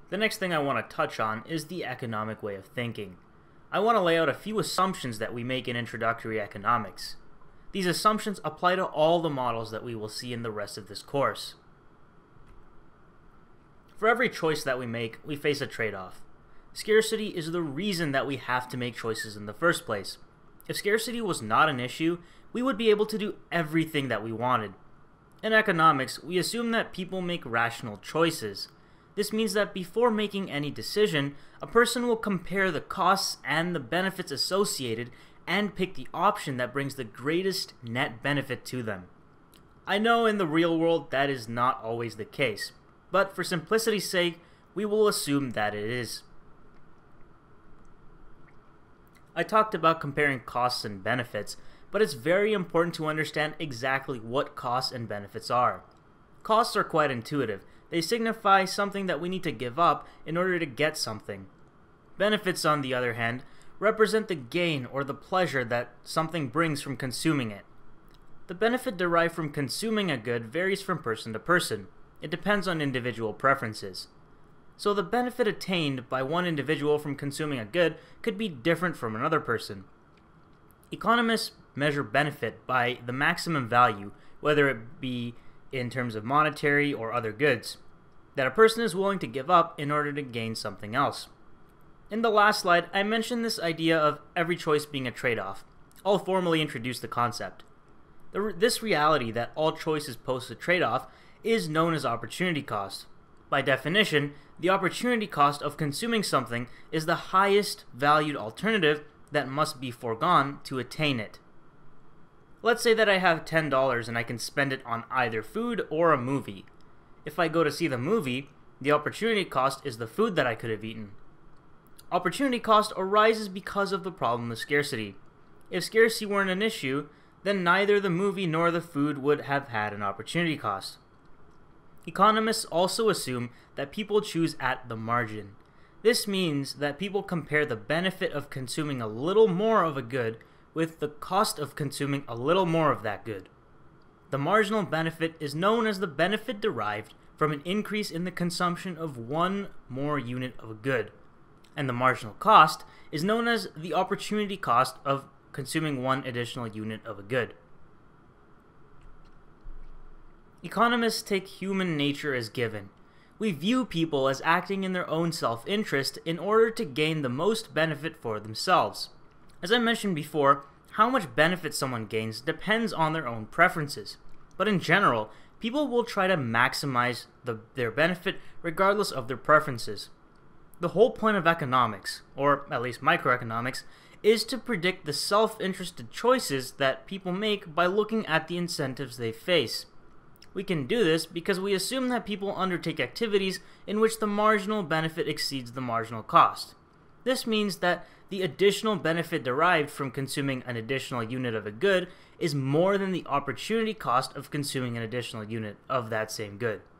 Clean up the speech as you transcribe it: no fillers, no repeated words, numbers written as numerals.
The next thing I want to touch on is the economic way of thinking. I want to lay out a few assumptions that we make in introductory economics. These assumptions apply to all the models that we will see in the rest of this course. For every choice that we make, we face a trade-off. Scarcity is the reason that we have to make choices in the first place. If scarcity was not an issue, we would be able to do everything that we wanted. In economics, we assume that people make rational choices. This means that before making any decision, a person will compare the costs and the benefits associated and pick the option that brings the greatest net benefit to them. I know in the real world that is not always the case, but for simplicity's sake, we will assume that it is. I talked about comparing costs and benefits, but it's very important to understand exactly what costs and benefits are. Costs are quite intuitive. They signify something that we need to give up in order to get something. Benefits, on the other hand, represent the gain or the pleasure that something brings from consuming it. The benefit derived from consuming a good varies from person to person. It depends on individual preferences. So the benefit attained by one individual from consuming a good could be different from another person. Economists measure benefit by the maximum value, whether it be in terms of monetary or other goods, that a person is willing to give up in order to gain something else. In the last slide, I mentioned this idea of every choice being a trade-off. I'll formally introduce the concept. This reality that all choices pose a trade-off is known as opportunity cost. By definition, the opportunity cost of consuming something is the highest valued alternative that must be foregone to attain it. Let's say that I have $10 and I can spend it on either food or a movie. If I go to see the movie, the opportunity cost is the food that I could have eaten. Opportunity cost arises because of the problem of scarcity. If scarcity weren't an issue, then neither the movie nor the food would have had an opportunity cost. Economists also assume that people choose at the margin. This means that people compare the benefit of consuming a little more of a good with the cost of consuming a little more of that good. The marginal benefit is known as the benefit derived from an increase in the consumption of one more unit of a good, and the marginal cost is known as the opportunity cost of consuming one additional unit of a good. Economists take human nature as given. We view people as acting in their own self-interest in order to gain the most benefit for themselves. As I mentioned before, how much benefit someone gains depends on their own preferences. But in general, people will try to maximize their benefit regardless of their preferences. The whole point of economics, or at least microeconomics, is to predict the self-interested choices that people make by looking at the incentives they face. We can do this because we assume that people undertake activities in which the marginal benefit exceeds the marginal cost. This means that the additional benefit derived from consuming an additional unit of a good is more than the opportunity cost of consuming an additional unit of that same good.